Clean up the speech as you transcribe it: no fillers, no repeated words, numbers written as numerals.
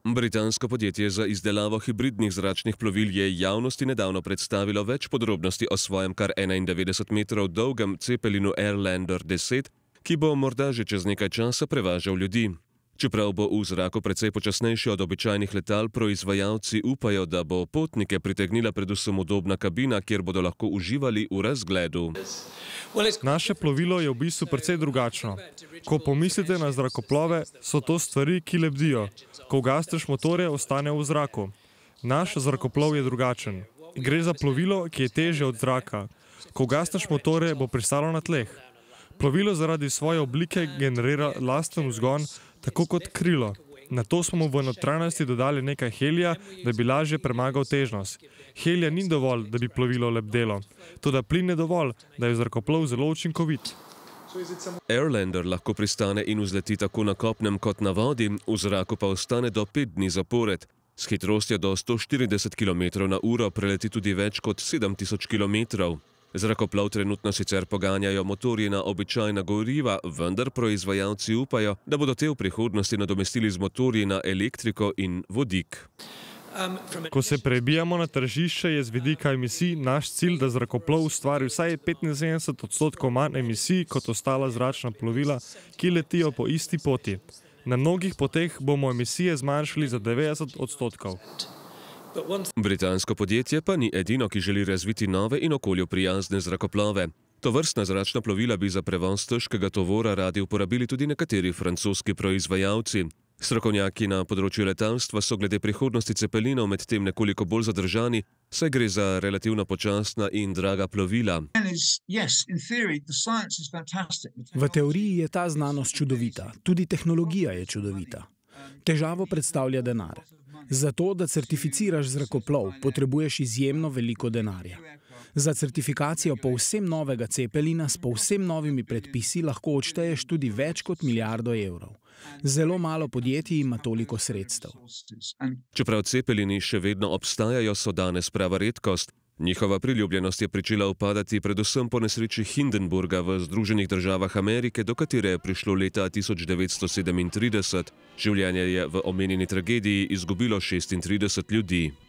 Britansko podjetje za izdelavo hibridnih zračnih plovil je javnosti nedavno predstavilo več podrobnosti o svojem kar 91 metrov dolgem cepelinu Airlander 10, ki bo morda že čez nekaj časa prevažal ljudi. Čeprav bo v zraku precej počasnejši od običajnih letal, proizvajalci upajo, da bo potnike pritegnila predvsem udobna kabina, kjer bodo lahko uživali v razgledu. Naše plovilo je v bistvu precej drugačno. Ko pomislite na zrakoplove, so to stvari, ki lebdijo. Ko ugasneš motorje, ostane v zraku. Naš zrakoplov je drugačen. Gre za plovilo, ki je težje od zraka. Ko ugasneš motorje, bo pristalo na tleh. Plovilo zaradi svoje oblike generira lasten vzgon, tako kot krilo. Na to smo mu v notranjosti dodali nekaj helija, da bi lažje premagal težnost. Helija ni dovolj, da bi plovilo lebdelo. Toda plin je dovolj, da je zrakoplov zelo učinkovit. Airlander lahko pristane in vzleti tako na kopnem kot na vodi, v zraku pa ostane do 5 dni zapored. S hitrostjo do 140 km/h preleti tudi več kot 7000 km. Zrakoplov trenutno sicer poganjajo motorji na običajna goriva, vendar proizvajalci upajo, da bodo te v prihodnosti nadomestili z motorji na elektriko in vodik. Ko se prebijamo na tržišče, je z vidika emisij naš cilj, da zrakoplov ustvari vsaj 75% manj emisij kot ostala zračna plovila, ki letijo po isti poti. Na mnogih poteh bomo emisije zmanjšali za 90%. Britansko podjetje pa ni edino, ki želi razviti nove in okolju prijazne zrakoplove. Tovrstna zračna plovila bi za prevoz težkega tovora radi uporabili tudi nekateri francoski proizvajalci. Strokovnjaki na področju letalstva so glede prihodnosti cepelinov medtem nekoliko bolj zadržani, saj gre za relativno počasna in draga plovila. V teoriji je ta znanost čudovita, tudi tehnologija je čudovita. Težavo predstavlja denar. Zato, da certificiraš zrakoplov, potrebuješ izjemno veliko denarja. Za certifikacijo povsem novega cepelina s povsem novimi predpisi lahko odšteješ tudi več kot milijardo evrov. Zelo malo podjetij ima toliko sredstev. Čeprav cepelini še vedno obstajajo, so danes prava redkost. Njihova priljubljenost je pričela upadati predvsem po nesreči Hindenburga v Združenih državah Amerike, do katere je prišlo leta 1937. Življenje je v omenjeni tragediji izgubilo 36 ljudi.